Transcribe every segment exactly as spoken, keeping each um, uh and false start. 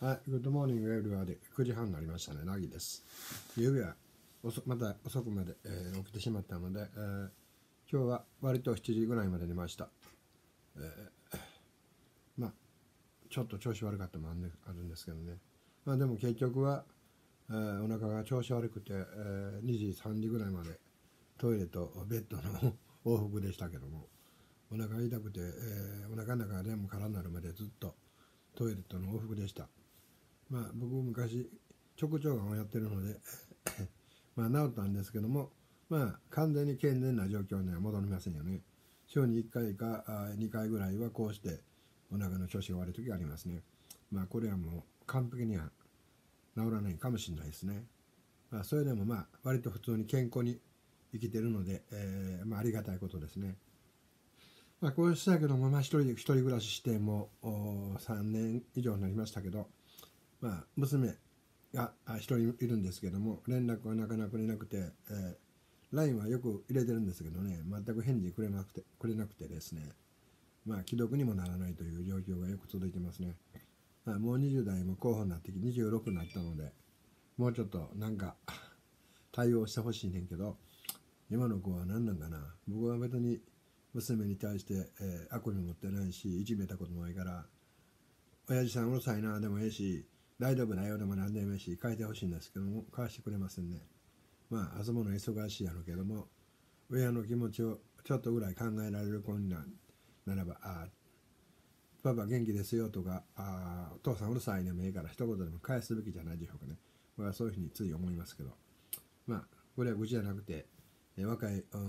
はい、グッドモーニングエブリバディ。くじはんになりましたね、なぎです。ゆうべは遅また遅くまで、えー起きてしまったので、えー今日は割としちじぐらいまで寝ました。えーまあ、ちょっと調子悪かったのもあんであるんですけどね。まあでも結局は、えーお腹が調子悪くて、えーにじ、さんじぐらいまでトイレとベッドの往復でしたけども、お腹が痛くて、えーお腹の中が全部空になるまでずっとトイレとの往復でした。まあ僕昔直腸がんをやってるのでまあ治ったんですけども、まあ完全に健全な状況には戻りませんよね。週にいっかいかにかいぐらいはこうしてお腹の調子が悪い時がありますね。まあこれはもう完璧には治らないかもしれないですね。まあそれでもまあ割と普通に健康に生きてるので、えー、まあありがたいことですね。まあこうしたけども、まあ一人で一人暮らししてもうさんねん以上になりましたけど、まあ娘が一人いるんですけども、連絡がなかなかくれなくて、えー、ライン はよく入れてるんですけどね、全く返事くれなくてくれなくてですね、まあ既読にもならないという状況がよく続いてますね。まあ、もうにじゅう代も後半になってきにじゅうろくになったので、もうちょっとなんか対応してほしいねんけど、今の子は何なんかな。僕は別に娘に対して、えー、悪意も持ってないし、いじめたこともないから、親父さんうるさいなでもええし、大丈夫だよでも何でもいいし、書いてほしいんですけども、返してくれませんね。まあ遊ぶの忙しいやろうけども、親の気持ちをちょっとぐらい考えられる子に な, ならば、あパパ元気ですよとか、あお父さんうるさいでもいいから一言でも返すべきじゃないでしょうかね。僕はそういうふうについ思いますけど、まあこれは愚痴じゃなくて、え若い、うん、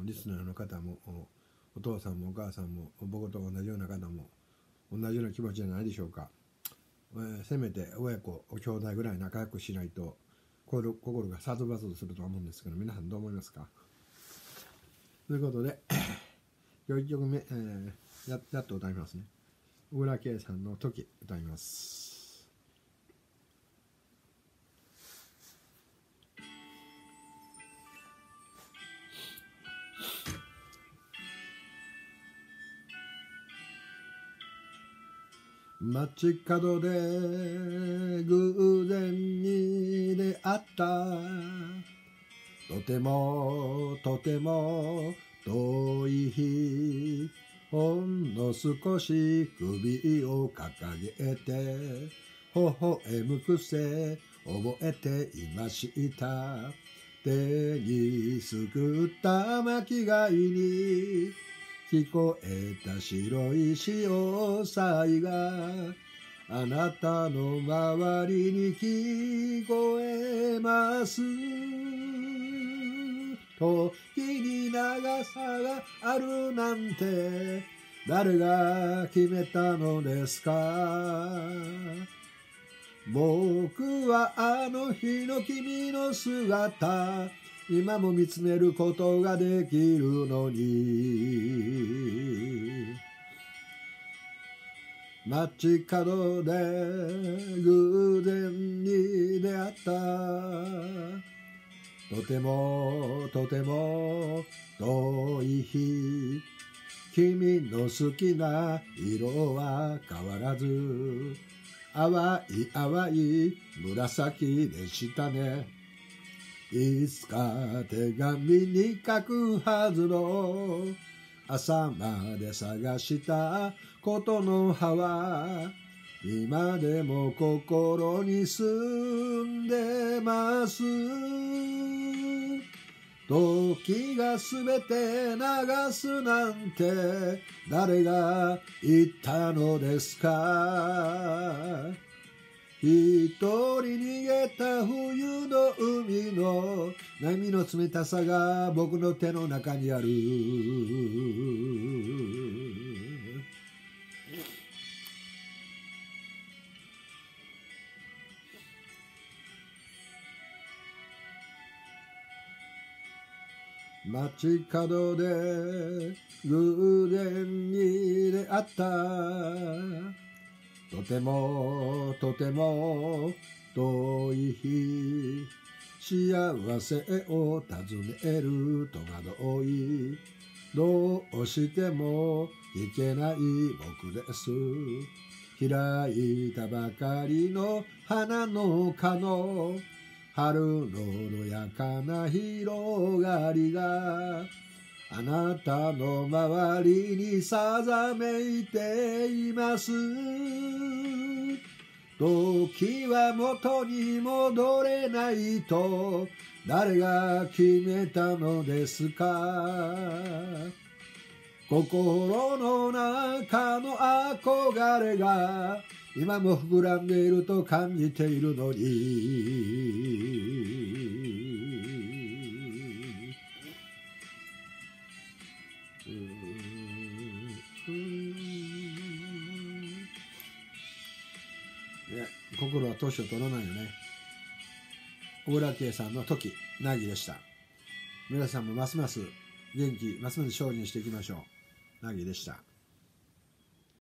リスナーの方もお父さんもお母さんも僕と同じような方も同じような気持ちじゃないでしょうか。えー、せめて親子兄弟ぐらい仲良くしないと心心が殺伐とすると思うんですけど、皆さんどう思いますか。ということで今日いっきょくめ、えー、や, やっと歌いますね。小倉圭さんの時歌います。街角で偶然に出会ったとてもとても遠い日、ほんの少し首を掲げて微笑む癖覚えていました。手にすくった巻貝に聞こえた白い潮騒があなたの周りに聞こえます。時に長さがあるなんて誰が決めたのですか。僕はあの日の君の姿今も見つめることができるのに、街角で偶然に出会ったとてもとても遠い日、君の好きな色は変わらず淡い淡い紫でしたね。いつか手紙に書くはずの朝まで探したことの葉は今でも心に住んでます。時がすべて流すなんて誰が言ったのですか。一人逃げた冬の海の波の冷たさが僕の手の中にある。街角で偶然に出会ったとてもとても遠い日、幸せを尋ねる戸惑い、どうしてもいけない僕です。 開いたばかりの花の花の春の穏やかな広がりがあなたの周りにさざめいています。時は元に戻れないと誰が決めたのですか。心の中の憧れが今も膨らんでいると感じているのにね、心は年を取らないよね。小倉圭さんの時なぎでした。皆さんもますます元気ますます精進していきましょう。なぎでした。